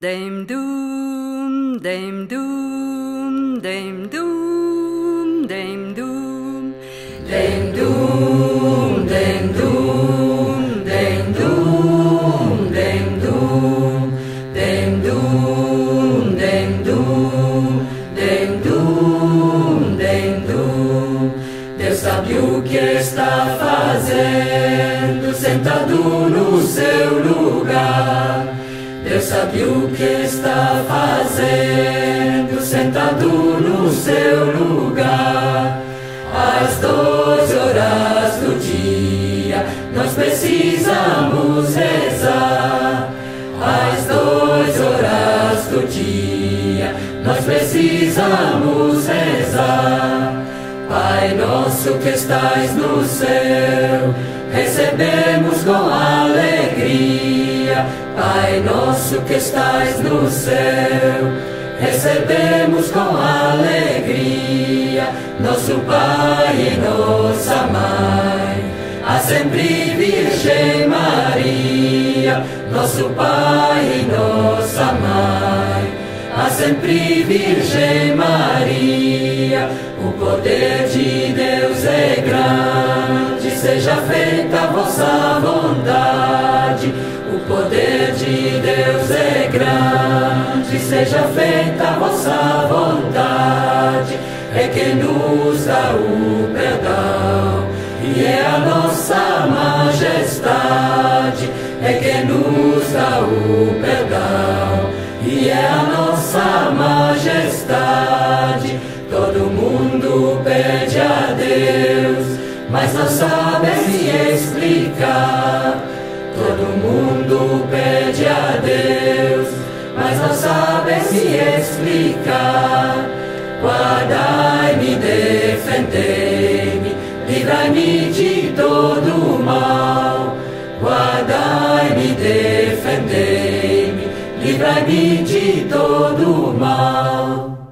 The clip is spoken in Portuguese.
Dame Doom, Dame Doom, Dame Doom, Dame Doom, Dame Doom, Dame Doom, Dame Doom, Dame Doom, Dame Doom, Dame Doom, Dame Doom, Dame Doom. Deus sabe o que está fazendo, sentado no seu lugar. Deus sabe o que está fazendo, sentado no seu lugar. Às 12 horas do dia, nós precisamos rezar. Às 12 horas do dia, nós precisamos rezar. Pai nosso que estais no céu, recebemos com alegria. Pai nosso que estais no céu, recebemos com alegria. Nosso Pai e nossa Mãe, a sempre Virgem Maria. Nosso Pai e nossa Mãe, a sempre Virgem Maria. O poder de Deus é grande, seja feita a vossa vontade. O poder de Deus é grande, seja feita a vossa vontade. É quem nos dá o perdão e é a nossa majestade. É quem nos dá o perdão e é a nossa majestade. Todo mundo pede a Deus, mas não sabe se explicar. Todo mundo pede a Deus, mas não sabe se explicar. Guardai-me, defendei-me, livrai-me de todo mal. Guardai-me, defendei-me, livrai-me de todo mal.